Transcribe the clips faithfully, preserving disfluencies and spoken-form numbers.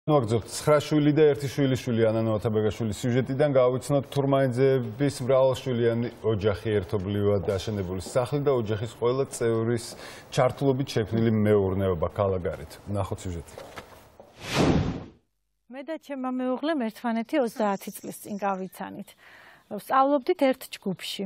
მოგძობთ ცხრა შვილი და ერთი შვილიშვილი ანანო ათაბეგაშვილის სიუჟეტიდან გავიცნოთ თურმანიძეების მრავალშვილიანი ოჯახი ერთობლივად აშენებული სახლი და ოჯახის ყველა წევრის ჩართულობით შექმნილი მეურნეობა ქალაქგარეთ. ნახოთ სიუჟეტი. მე და ჩემმა მეუღლემ ერთმანეთი ოცდაათი წლის წინ გავიცანით. ვსწავლობდით ერთ ჯგუფში.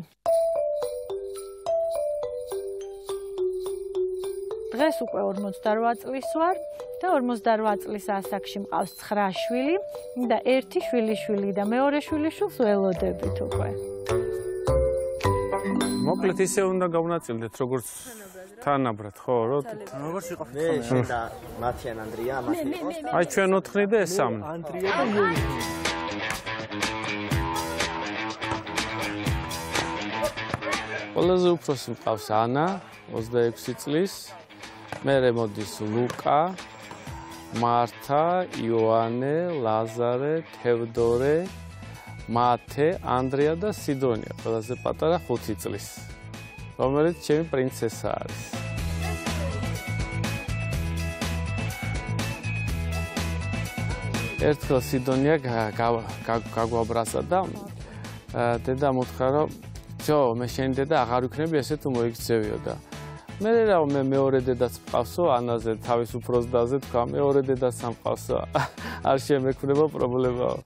დღეს უკვე ორმოცდარვა წლის ვარ და ორმოცდარვა წლის ასაკში მყავს ცხრა შვილი და ერთი შვილიშვილი და მეორე შვილიშვილს ველოდებით უკვე. მოკლედ ისე უნდა გავნაწილდეთ როგორც თანაბრად, ხო, რო? როგორც იყო მე შენ და მათიან ანდრია, ამას იყოს. აი ჩვენ ოთხნი და ეს სამი. ანდრია და იულიი. ყველაზე უფროსი მყავს ანა, ოცდაექვსი წლის. მერე მოდის ლუკა, მართა, იოანე, ლაზარე, თევდორე, მათე, ანდრია და სიდონია, ყველაზე პატარა ხუთი წლის, რომელიც ჩემი პრინცესა არის. ერთხელ სიდონია გაგვაბრაზა და დედა მოთხა, რომ ჯო, მე შენი დედა აღარ ვიქნები, ესე თუ მოიქცევიო და მე რა მე მეორე დედაც მყავსო, ანაზე თავის უფროს დაზე თქვა, მეორე დედაც სამყავსო, არ შემექმნება პრობლემაა.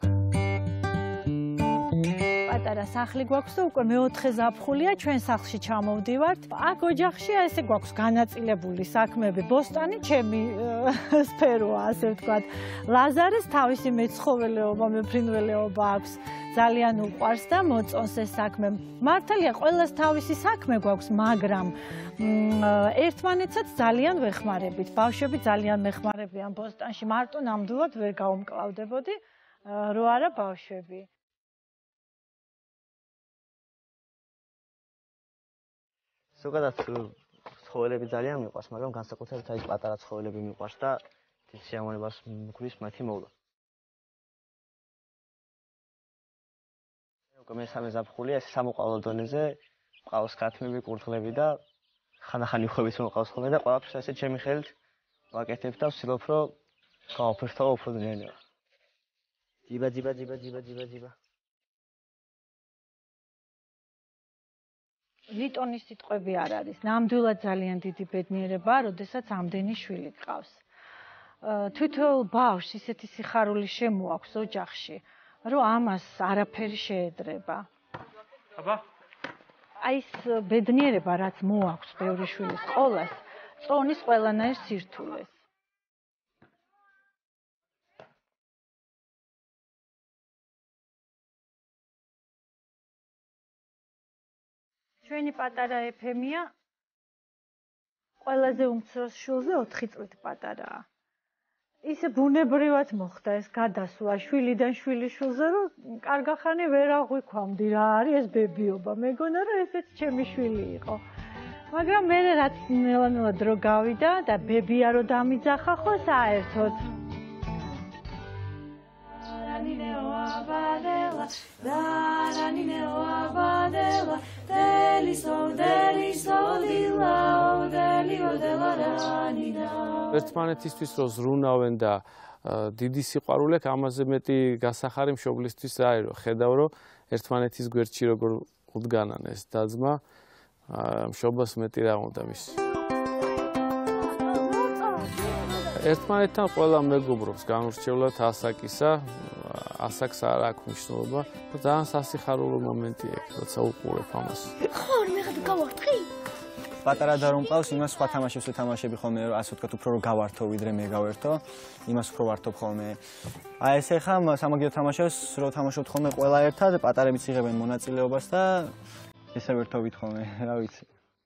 პატარა სახლი გვაქვს და უკვე მეოთხე ზაფხულია, ჩვენ სახლში ჩამოვდივართ. აქ ოჯახში ესე გვაქვს განაწილებული საქმეები. ბოსტანი ჩემი სფეროა, ასე ვთქვათ. ლაზარეს თავისი მეცხოველეობა, მეფრინველეობა აქვს. ძალიან უყვარს და მოწონს ეს საქმე. მართალია, ყველას თავისი საქმე გვაქვს, მაგრამ ერთმანეთსაც ძალიან ვეხმარებით. ბავშვები ძალიან მეხმარებიან ბოსტანში. მარტო ნამდვილად ვერ გავუმკლავდებოდი, რო არა ბავშვები. ზოგადად ცხოველები ძალიან მიყვარს, მაგრამ განსაკუთრებით აი პატარა ცხოველები მიყვარს და დიდ სიამოვნებას მგვრის მათი მოვლა. უკვე მესამე ზაფხულია, ეს სამოყვავილო დონეზე მყავს ქათმები, კურდღლები და ხანახანი ხვების მოყავს ხოლმე და ყველაფერს ესე ჩემი ხელით ვაკეთებ და ვცდილობ, რომ გავაფრთხო უფრო ძნელია. ჯიბა ჯიბა ჯიბა ჯიბა ჯიბა ჯიბა. ლიტონის სიტყვები არ არის. ნამდვილად ძალიან დიდი ბედნიერებაა, როდესაც ამდენი შვილი გყავს. თვითონ ბავშვს ისეთი სიხარული შემოაქვს ოჯახში, რომ ამას არაფერი შეედრება. აბა აი ეს ბედნიერება, რაც მოაქვს ბევრი შვილის სკოლას, წონის ყველანაირ სირთულეს. ჩვენი პატარა ეფემია ყველაზე უმცროს შვილზე ოთხი წლით პატარაა. ისე ბუნებრივად მოხდა ეს გადასვლა შვილიდან შვილიშვილზე, რომ კარგახანი ვერ აღვიქვამდი რა არის ეს ბებიობა. მეგონა რომ ესეც ჩემი შვილი იყო. მაგრამ მე რაც ნელა-ნელა დრო გავიდა და ბებია რო დამიძახა ხო საერთოდ. ერთმანეთისთვის რო ზრუნავენ და დიდი სიყვარული აქვს, ამაზე მეტი გასახარი მშობლისთვის რა არის, რომ ხედავ, რომ ერთმანეთის გვერდში როგორ უდგანან ეს და-ძმა, მშობლას მეტი რა უნდა მის. ერთმანეთთან ყველა მეგობრობს განურჩევლად ასაკისა, ასაკს არ აქვს მნიშვნელობა. ძალიან სასიხარულო მომენტია ეგ, როცა უყურებ ამას. ხო, მე ხარ გავარტყი? პატარა და რომ მყავს, იმას სხვა თამაშებს ვეთამაშები ხოლმე, ასე ვთქვათ, უფრო რომ გავართო, ვიდრე მე გავერთო, იმას უფრო ვართობ ხოლმე. აი ესე ხა სამაგიო თამაშებს რო თამაშობთ ხოლმე ყველა ერთად, პატარებიც იღებენ მონაწილეობას და ესე ვერთობით ხოლმე, რა ვიცი.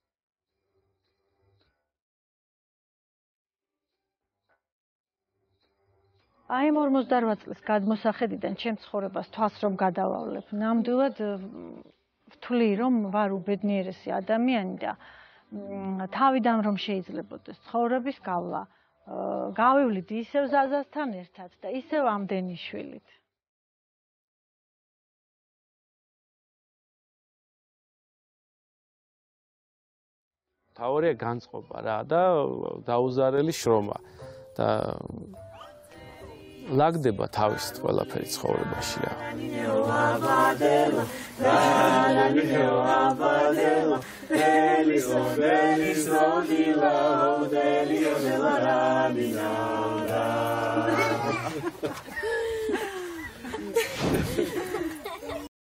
აი ამ ორმოცდარვა წლის გადმოსახედიდან ჩემ ცხოვრებას თვალს რომ გადავავლებ, ნამდვილად ვთვლი, რომ ვარ უბედნიერესი ადამიანი და თავიდან რომ შეიძლებოდეს ცხოვრების გავლა, გავივლით ისევ ზაზასთან ერთად და ისევ ამდენი შვილით. თავარია განწყობა რა და დაუზარელი შრომა და ლაგდება თავის ყველაფერი ცხოვრებაში რა.